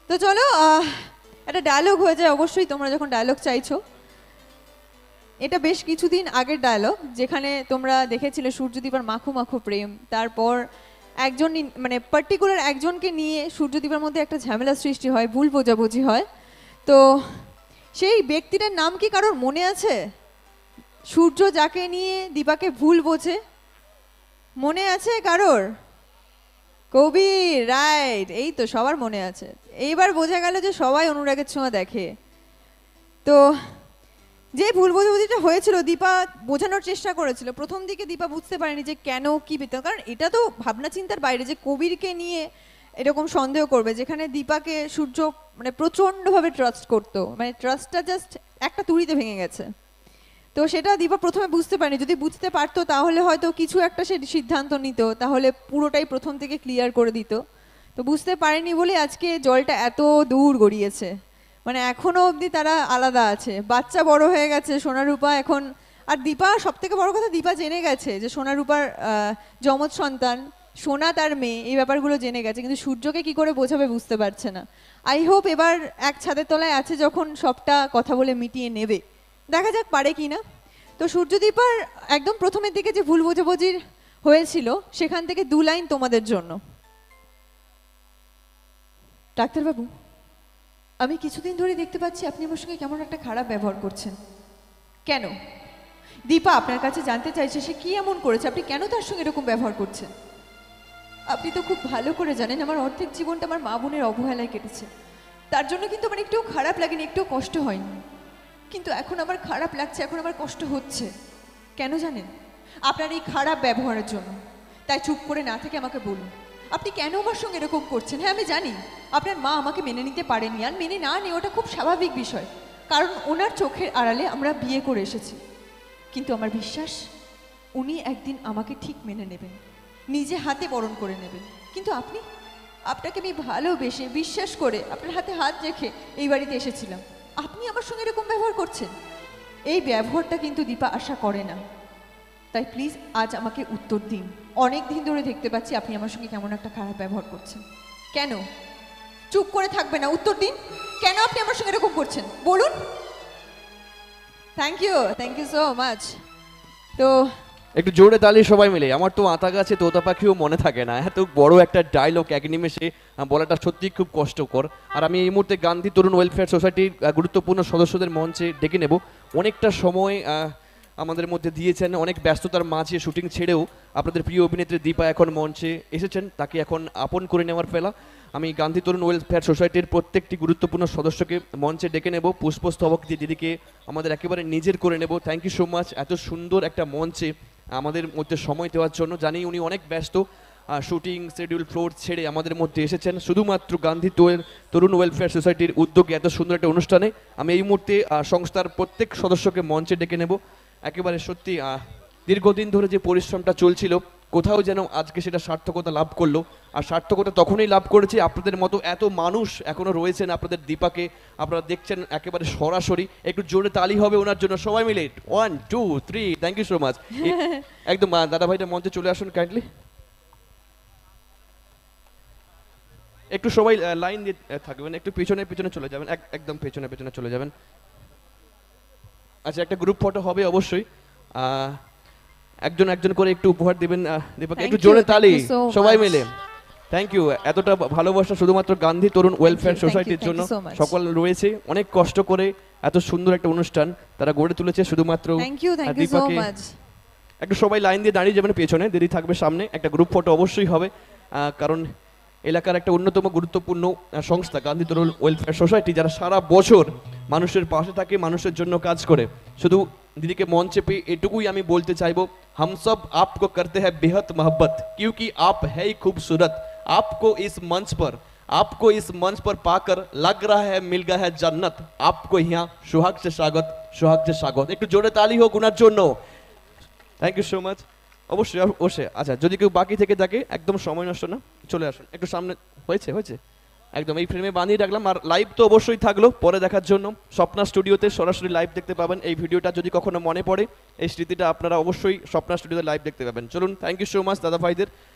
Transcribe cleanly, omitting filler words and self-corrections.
তো চলো একটা ডায়লগ হয়ে যায় অবশ্যই, তোমরা যখন ডায়লগ চাইছো। এটা বেশ কিছুদিন আগের ডায়লগ, যেখানে তোমরা দেখেছিলে সূর্যদীপার মাখো মাখো প্রেম। তারপর একজন মানে পার্টিকুলার একজনকে নিয়ে সূর্যদীপার মধ্যে একটা ঝামেলা সৃষ্টি হয়, ভুল বোঝাবুঝি হয়। তো সেই ব্যক্তিটার নাম কি কারোর মনে আছে? সূর্য যাকে নিয়ে দীপাকে ভুল বোঝে, মনে আছে কারোর? কবির, রাইট। এই তো সবার মনে আছে। এইবার বোঝা গেল যে সবাই অনুরাগের ছোঁয়া দেখে। তো যে ভুল বোঝাবুঝিটা হয়েছিল, দীপা বোঝানোর চেষ্টা করেছিল। প্রথম দিকে দীপা বুঝতে পারেনি যে কেন কি বেতন, কারণ এটা তো ভাবনা চিন্তার বাইরে যে কবিরকে নিয়ে এরকম সন্দেহ করবে, যেখানে দীপাকে সূর্য মানে প্রচণ্ডভাবে ট্রাস্ট করতো, মানে ট্রাস্টটা জাস্ট একটা তুড়িতে ভেঙে গেছে। তো সেটা দীপা প্রথমে বুঝতে পারেনি। যদি বুঝতে পারতো তাহলে হয়তো কিছু একটা সে সিদ্ধান্ত নিত, তাহলে পুরোটাই প্রথম থেকে ক্লিয়ার করে দিত। তো বুঝতে পারেনি বলে আজকে জলটা এত দূর গড়িয়েছে। মানে এখনো অবধি তারা আলাদা আছে, বাচ্চা বড় হয়ে গেছে, সোনারূপা এখন। আর দীপা, সব থেকে বড় কথা, দীপা জেনে গেছে যে সোনারূপার যমজ সন্তান সোনা তার মেয়ে, এই ব্যাপারগুলো জেনে গেছে, কিন্তু সূর্যকে কি করে বোঝাবে বুঝতে পারছে না। আই হোপ এবার এক ছাদের তলায় আছে যখন সবটা কথা বলে মিটিয়ে নেবে, দেখা যাক পারে কি না। তো সূর্যদীপার একদম প্রথমের দিকে যে ভুল বোঝাবুঝির হয়েছিল, সেখান থেকে 2 লাইন তোমাদের জন্য। ডাক্তারবাবু, আমি কিছুদিন ধরে দেখতে পাচ্ছি আপনি আমার সঙ্গে কেমন একটা খারাপ ব্যবহার করছেন। কেন? দীপা আপনার কাছে জানতে চাইছে সে কি এমন করেছে, আপনি কেন তার সঙ্গে এরকম ব্যবহার করছেন। আপনি তো খুব ভালো করে জানেন আমার অর্ধেক জীবনটা আমার মা বোনের অবহেলায় কেটেছে। তার জন্য কিন্তু আমার একটুও খারাপ লাগেনি, একটুও কষ্ট হয়নি। কিন্তু এখন আমার খারাপ লাগছে, এখন আমার কষ্ট হচ্ছে। কেন জানেন? আপনার এই খারাপ ব্যবহারের জন্য। তাই চুপ করে না থেকে আমাকে বলুন, আপনি কেন আমার সঙ্গে এরকম করছেন। হ্যাঁ, আমি জানি আপনার মা আমাকে মেনে নিতে পারেনি, আর মেনে না নেওয়াটা খুব স্বাভাবিক বিষয়, কারণ ওনার চোখের আড়ালে আমরা বিয়ে করে এসেছি। কিন্তু আমার বিশ্বাস উনি একদিন আমাকে ঠিক মেনে নেবেন, নিজে হাতে বরণ করে নেবেন। কিন্তু আপনি, আপনাকে আমি ভালোবেসে বিশ্বাস করে আপনার হাতে হাত রেখে এই বাড়িতে এসেছিলাম, আপনি আমার সঙ্গে এরকম ব্যবহার করছেন। এই ব্যবহারটা কিন্তু দীপা আশা করে না। তাই প্লিজ আজ আমাকে উত্তর দিন। অনেক দিন ধরে দেখতে পাচ্ছি আপনি আমার সঙ্গে কেমন একটা খারাপ ব্যবহার করছেন। কেন? চুপ করে থাকবে না, উত্তর দিন। কেন আপনি আমার সঙ্গে এরকম করছেন বলুন। Thank you so much. তো একটু জোরে তালি সবাই মিলে। আমার তো আতা গাছে তোতা পাখিও মনে থাকে না, এত বড় একটা ডায়লগ এক নিমেষে বলাটা সত্যি খুব কষ্টকর। আর আমি এই মুহূর্তে গান্ধী তরুণ ওয়েলফেয়ার সোসাইটির গুরুত্বপূর্ণ সদস্যদের মঞ্চে ডেকে নেব। অনেকটা সময় আমাদের মধ্যে দিয়েছেন, অনেক ব্যস্ততার মাঝে শুটিং ছেড়েও আপনাদের প্রিয় অভিনেত্রী দীপা এখন মঞ্চে এসেছেন, তাকে এখন আপন করে নেওয়ার ফেলা। আমি গান্ধী তরুণ ওয়েলফেয়ার সোসাইটির প্রত্যেকটি গুরুত্বপূর্ণ সদস্যকে মঞ্চে ডেকে নেব, পুষ্পস্তবক দিয়ে দিদিকে আমাদের একেবারে নিজের করে নেব। থ্যাংক ইউ সো মাচ এত সুন্দর একটা মঞ্চে আমাদের মধ্যে সময় দেওয়ার জন্য। জানি উনি অনেক ব্যস্ত, শুটিং শিডিউল ফ্লোর ছেড়ে আমাদের মধ্যে এসেছেন শুধুমাত্র গান্ধী তরুণ ওয়েলফেয়ার সোসাইটির উদ্যোগে এত সুন্দর একটা অনুষ্ঠানে। আমি এই মুহূর্তে সংস্থার প্রত্যেক সদস্যকে মঞ্চে ডেকে নেব। একেবারে সত্যি দীর্ঘদিন ধরে যে পরিশ্রমটা চলছিল, কোথাও যেন আজকে সেটা সার্থকতা লাভ করলো। আর সার্থকতা তখনই লাভ করেছে আপনাদের মতো এত মানুষ এখনো রয়েছেন আপনাদের দীপাকে আপনারা দেখছেন একেবারে সরাসরি। একটু জোরে তালি হবে ওনার জন্য সবাই মিলে। 1 2 3 থ্যাংক ইউ সো মাচ। একদম দাদা ভাইটা মঞ্চে চলে আসুন কাইন্ডলি। একটু সবাই লাইন দিয়ে থাকবেন, একটু পেছনে পেছনে চলে যাবেন, একদম পেছনে পেছনে চলে যাবেন। আচ্ছা, একটা গ্রুপ ফটো হবে অবশ্যই। একজন একজন করে একটু উপহার দিবেন দীপাকে। একটু জোরে তালি সবাই মিলে। Thank you. এতটা ভালোবাসা শুধুমাত্র গান্ধী তরুণ ওয়েলফেয়ার সোসাইটির জন্য সকল রয়েছে, অনেক কষ্ট করে এত সুন্দর একটা অনুষ্ঠান তারা গড়ে তুলেছে শুধুমাত্র দীপাকে। একটু সবাই লাইন দিয়ে দাঁড়িয়ে যাবেন পেছনে, দিদি থাকবে সামনে। একটা গ্রুপ ফটো অবশ্যই হবে, কারণ এলাকার একটা অন্যতম গুরুত্বপূর্ণ সংস্থা গান্ধী তরুণ ওয়েলফেয়ার সোসাইটি, যারা সারা বছর মানুষের পাশে থাকে, মানুষের জন্য কাজ করে। শুধু দিদিকে মঞ্চে পেয়ে এটুকুই আমি বলতে চাইবো, हम सब आपको करते हैं बेहद मोहब्बत, क्योंकि आप है ही खूबसूरत। आपको इस मंच पर पाकर लग रहा है मिल गया है जन्नत। आपको यहाँ सुहाग से स्वागत। একটু জোরে তালি হোক ওনার জন্য। Thank you so much. অবশ্যই অবশ্যই। আচ্ছা, যদি কেউ বাকি থেকে থাকে, একদম সময় নষ্ট না, চলে আসুন একটু সামনে। হয়েছে একদম এই ফ্রেমে বানিয়ে রাখলাম। আর লাইভ তো অবশ্যই থাকলো পরে দেখার জন্য। স্বপ্না স্টুডিওতে সরাসরি লাইভ দেখতে পাবেন এই ভিডিওটা, যদি কখনো মনে পড়ে এই স্মৃতিটা আপনারা অবশ্যই স্বপ্না স্টুডিওতে লাইভ দেখতে পাবেন। চলুন, থ্যাংক ইউ সো মাচ দাদা ভাইদের।